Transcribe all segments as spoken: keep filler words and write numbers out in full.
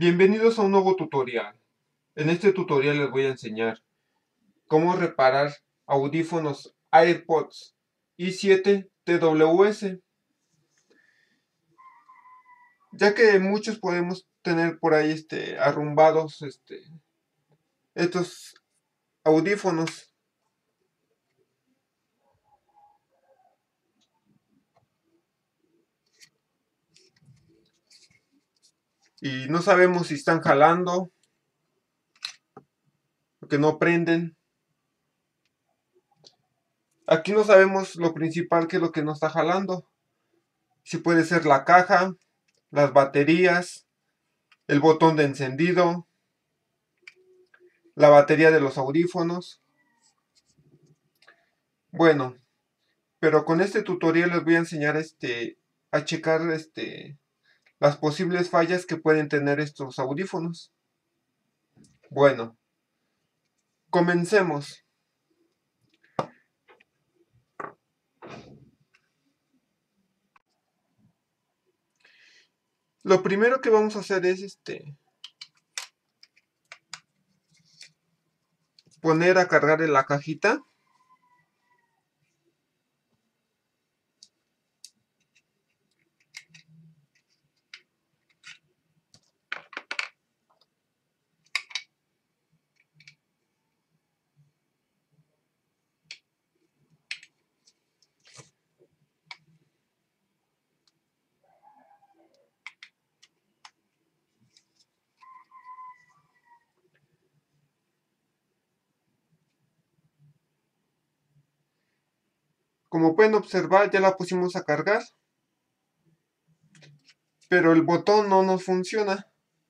Bienvenidos a un nuevo tutorial. En este tutorial les voy a enseñar cómo reparar audífonos AirPods i siete T W S, ya que muchos podemos tener por ahí este, arrumbados este, estos audífonos. Y no sabemos si están jalando, o que no prenden. Aquí no sabemos lo principal, que es lo que no está jalando. Si puede ser la caja, las baterías, el botón de encendido, la batería de los audífonos. Bueno, pero con este tutorial les voy a enseñar este, a checar este, las posibles fallas que pueden tener estos audífonos. Bueno, comencemos. Lo primero que vamos a hacer es este, poner a cargar en la cajita. Como pueden observar, ya la pusimos a cargar, pero el botón no nos funciona.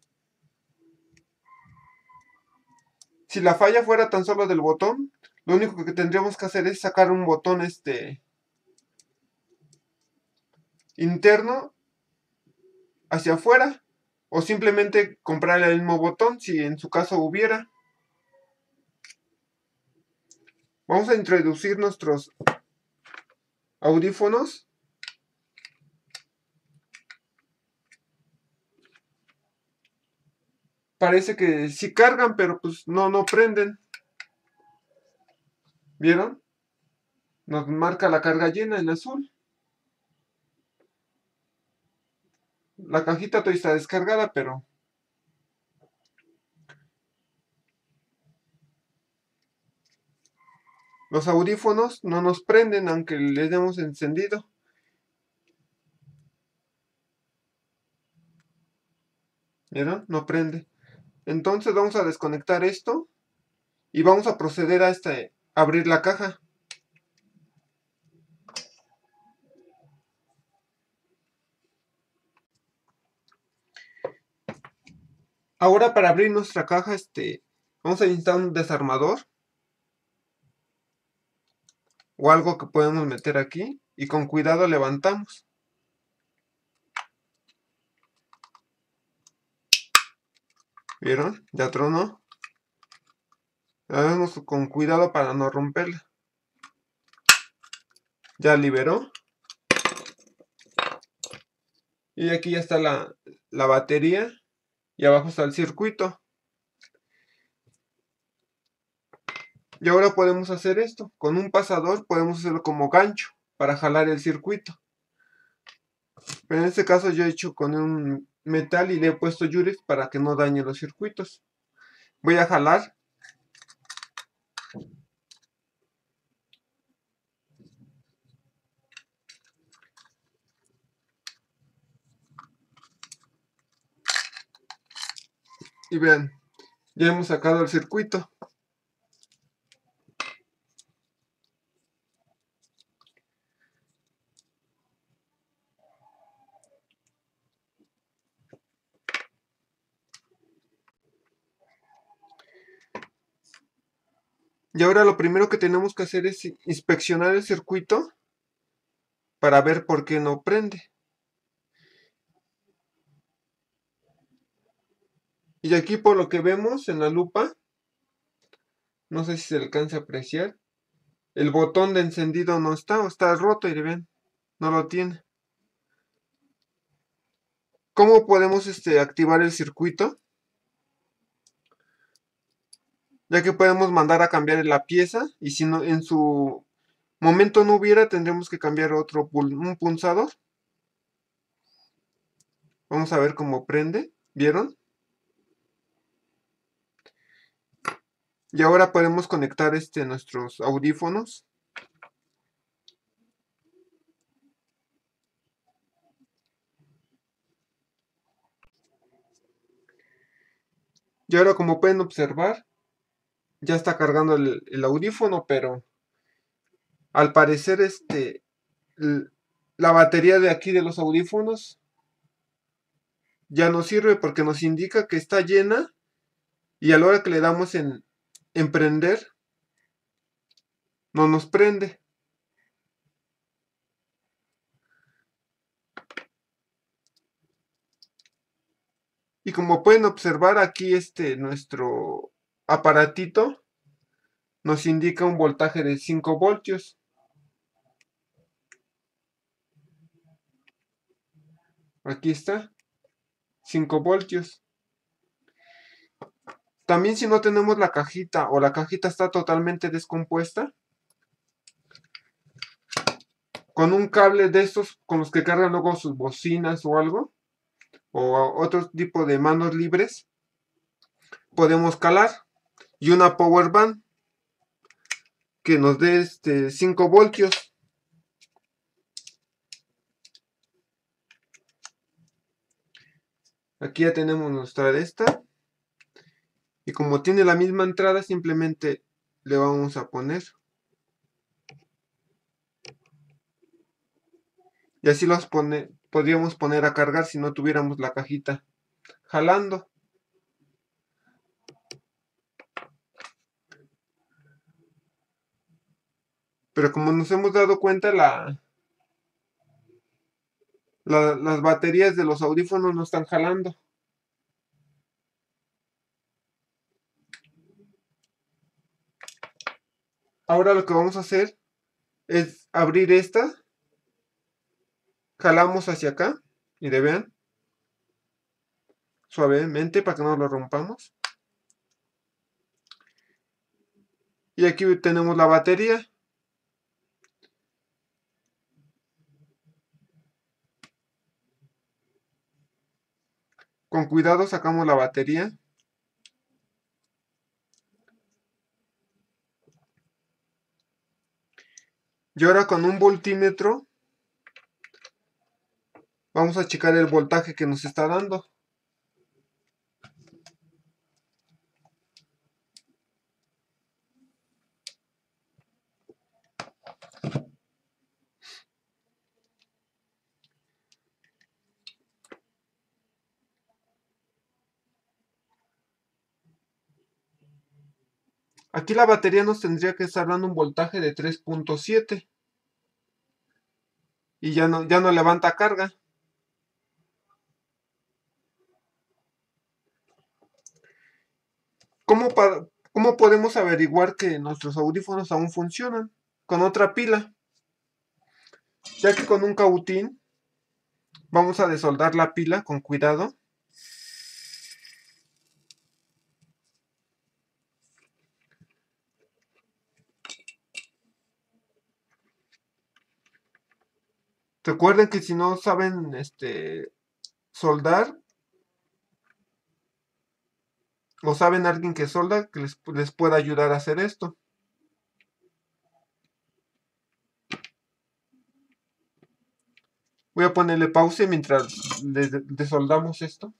Si la falla fuera tan solo del botón, lo único que tendríamos que hacer es sacar un botón este interno hacia afuera, o simplemente comprar el mismo botón si en su caso hubiera. Vamos a introducir nuestros audífonos. Parece que sí cargan, pero pues no, no prenden. ¿Vieron? Nos marca la carga llena en azul. La cajita todavía está descargada, pero los audífonos no nos prenden aunque les demos encendido. ¿Vieron? No prende. Entonces vamos a desconectar esto y vamos a proceder a este, abrir la caja. Ahora, para abrir nuestra caja, este, vamos a necesitar un desarmador o algo que podemos meter aquí, y con cuidado levantamos. ¿Vieron? Ya tronó. Hagamos con cuidado para no romperla. Ya liberó. Y aquí ya está la, la batería. Y abajo está el circuito. Y ahora podemos hacer esto. Con un pasador podemos hacerlo como gancho para jalar el circuito. Pero en este caso yo he hecho con un metal y le he puesto yurex para que no dañe los circuitos. Voy a jalar. Y vean, ya hemos sacado el circuito. Y ahora lo primero que tenemos que hacer es inspeccionar el circuito para ver por qué no prende. Y aquí, por lo que vemos en la lupa, no sé si se alcanza a apreciar, el botón de encendido no está, o está roto, y ven, no lo tiene. ¿Cómo podemos este, activar el circuito? ya que podemos mandar a cambiar la pieza, y si no, en su momento no hubiera, tendremos que cambiar otro un punzador. Vamos a ver cómo prende, ¿vieron? Y ahora podemos conectar este, nuestros audífonos. Y ahora, como pueden observar, ya está cargando el, el audífono, pero al parecer este, la batería de aquí de los audífonos ya no sirve porque nos indica que está llena, y a la hora que le damos en, en prender, no nos prende. Y como pueden observar aquí, este, nuestro aparatito nos indica un voltaje de cinco voltios. Aquí está, cinco voltios. También, si no tenemos la cajita o la cajita está totalmente descompuesta, con un cable de estos con los que cargan luego sus bocinas o algo, o otro tipo de manos libres, podemos calar, y una power band que nos dé este cinco voltios. Aquí ya tenemos nuestra de esta, y como tiene la misma entrada, simplemente le vamos a poner, y así los pone, podríamos poner a cargar si no tuviéramos la cajita jalando. Pero como nos hemos dado cuenta, la, la, las baterías de los audífonos no están jalando. Ahora lo que vamos a hacer es abrir esta, jalamos hacia acá, y de vean, suavemente para que no lo rompamos. Y aquí tenemos la batería. Con cuidado sacamos la batería. Y ahora, con un voltímetro vamos a checar el voltaje que nos está dando. Aquí la batería nos tendría que estar dando un voltaje de tres punto siete. Y ya no, ya no levanta carga. ¿Cómo, pa- ¿Cómo podemos averiguar que nuestros audífonos aún funcionan? Con otra pila. Ya que con un cautín vamos a desoldar la pila con cuidado. Recuerden que si no saben este, soldar, o saben alguien que solda, que les, les pueda ayudar a hacer esto. Voy a ponerle pausa mientras desoldamos esto.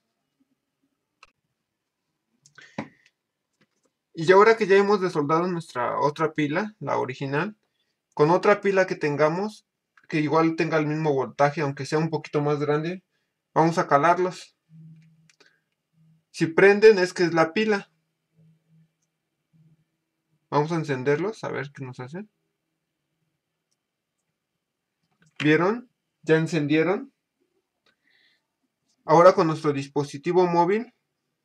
Y ahora que ya hemos desoldado nuestra otra pila, la original, con otra pila que tengamos, que igual tenga el mismo voltaje, aunque sea un poquito más grande, vamos a calarlos. Si prenden, es que es la pila. Vamos a encenderlos, a ver qué nos hace. ¿Vieron? ¿Ya encendieron? Ahora, con nuestro dispositivo móvil,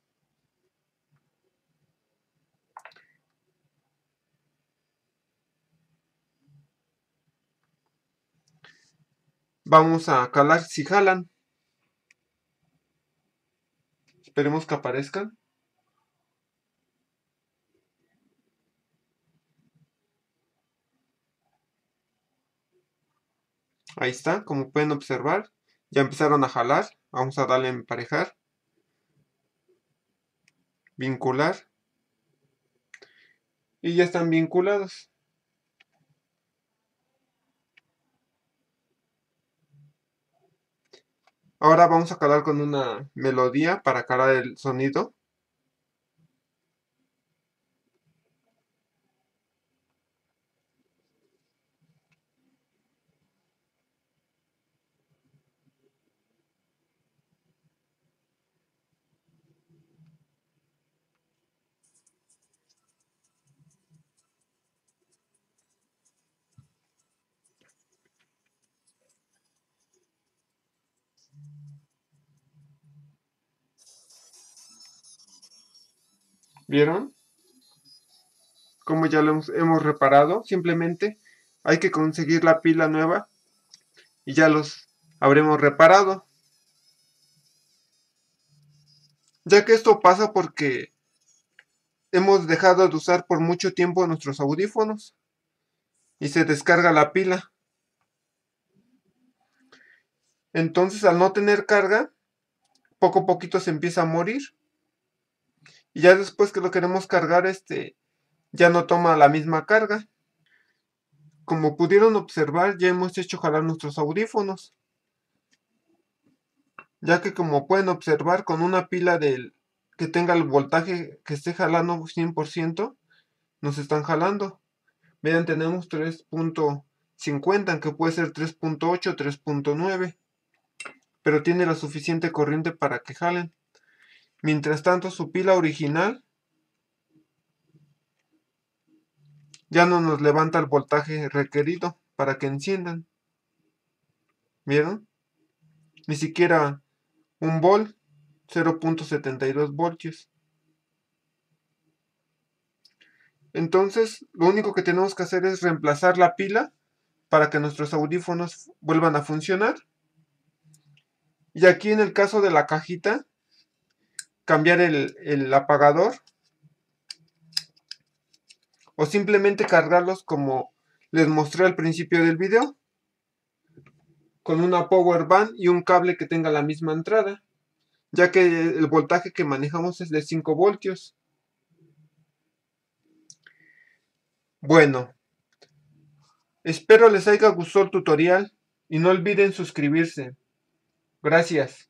vamos a calar si jalan. Esperemos que aparezcan. Ahí está, como pueden observar, ya empezaron a jalar. Vamos a darle a emparejar, vincular, y ya están vinculados. Ahora vamos a calar con una melodía para calar el sonido. ¿Vieron? Como ya lo hemos, hemos reparado. Simplemente hay que conseguir la pila nueva y ya los habremos reparado. Ya que esto pasa porque hemos dejado de usar por mucho tiempo nuestros audífonos y se descarga la pila. Entonces, al no tener carga, poco a poquito se empieza a morir. Y ya después que lo queremos cargar, este ya no toma la misma carga. Como pudieron observar, ya hemos hecho jalar nuestros audífonos. Ya que como pueden observar, con una pila del que tenga el voltaje que esté jalando cien por ciento, nos están jalando. Vean, tenemos tres punto cincuenta, aunque puede ser tres punto ocho, tres punto nueve. Pero tiene la suficiente corriente para que jalen. Mientras tanto, su pila original ya no nos levanta el voltaje requerido para que enciendan. ¿Vieron? Ni siquiera un volt, cero punto setenta y dos voltios. Entonces, lo único que tenemos que hacer es reemplazar la pila para que nuestros audífonos vuelvan a funcionar. Y aquí en el caso de la cajita, cambiar el, el apagador o simplemente cargarlos como les mostré al principio del video, con una power band y un cable que tenga la misma entrada, ya que el voltaje que manejamos es de cinco voltios. Bueno, espero les haya gustado el tutorial y no olviden suscribirse. Gracias.